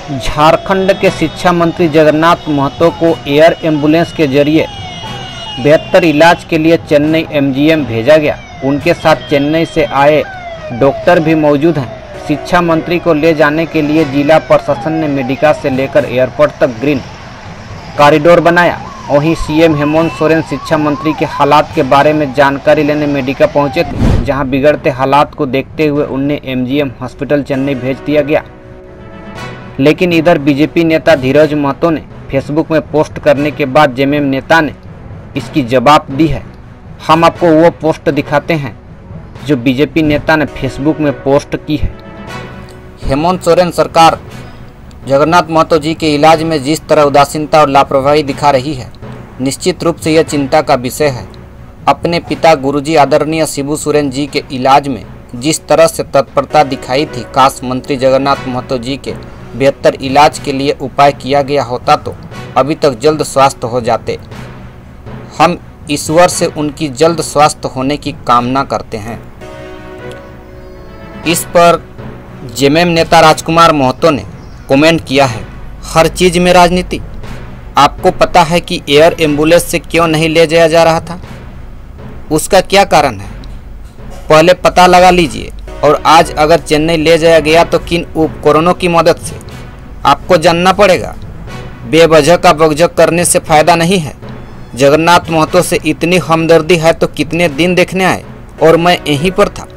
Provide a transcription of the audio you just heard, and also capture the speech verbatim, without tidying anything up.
झारखंड के शिक्षा मंत्री जगन्नाथ महतो को एयर एम्बुलेंस के जरिए बेहतर इलाज के लिए चेन्नई एमजीएम भेजा गया। उनके साथ चेन्नई से आए डॉक्टर भी मौजूद हैं। शिक्षा मंत्री को ले जाने के लिए जिला प्रशासन ने मेडिका से लेकर एयरपोर्ट तक ग्रीन कॉरिडोर बनाया। वहीं सीएम हेमंत सोरेन शिक्षा मंत्री के हालात के बारे में जानकारी लेने मेडिका पहुंचे थे, जहां बिगड़ते हालात को देखते हुए उन्हें एमजीएम हॉस्पिटल चेन्नई भेज दिया गया। लेकिन इधर बीजेपी नेता धीरज महतो ने फेसबुक में पोस्ट करने के बाद जेएमएम नेता ने इसकी जवाब दी है। हम आपको वो पोस्ट दिखाते हैं जो बीजेपी नेता ने फेसबुक में पोस्ट की है। हेमंत सोरेन सरकार जगन्नाथ महतो जी के इलाज में जिस तरह उदासीनता और लापरवाही दिखा रही है, निश्चित रूप से यह चिंता का विषय है। अपने पिता गुरुजी आदरणीय शिबू सोरेन जी के इलाज में जिस तरह से तत्परता दिखाई थी, काश मंत्री जगन्नाथ महतो जी के बेहतर इलाज के लिए उपाय किया गया होता तो अभी तक जल्द स्वस्थ हो जाते। हम ईश्वर से उनकी जल्द स्वस्थ होने की कामना करते हैं। इस पर जेएमएम नेता राजकुमार महतो ने कमेंट किया है, हर चीज में राजनीति। आपको पता है कि एयर एम्बुलेंस से क्यों नहीं ले जाया जा रहा था? उसका क्या कारण है? पहले पता लगा लीजिए। और आज अगर चेन्नई ले जाया गया तो किन उपकरणों की मदद से, आपको जानना पड़ेगा। बेवजह का बकझक करने से फायदा नहीं है। जगन्नाथ महतो से इतनी हमदर्दी है तो कितने दिन देखने आए और मैं यहीं पर था।